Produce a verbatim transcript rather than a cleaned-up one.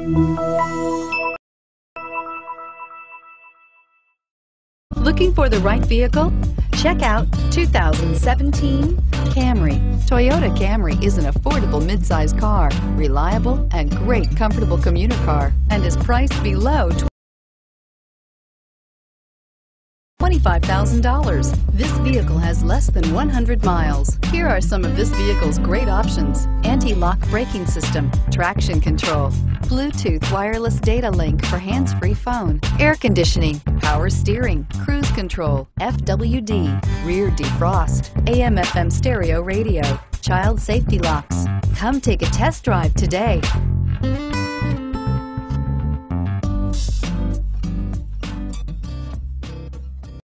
Looking for the right vehicle? Check out two thousand seventeen Camry. Toyota Camry is an affordable midsize car, reliable and great comfortable commuter car, and is priced below twenty-five thousand dollars. This vehicle has less than one hundred miles. Here are some of this vehicle's great options: anti-lock braking system, traction control, Bluetooth wireless data link for hands-free phone, air conditioning, power steering, cruise control, F W D, rear defrost, A M F M stereo radio, child safety locks. Come take a test drive today.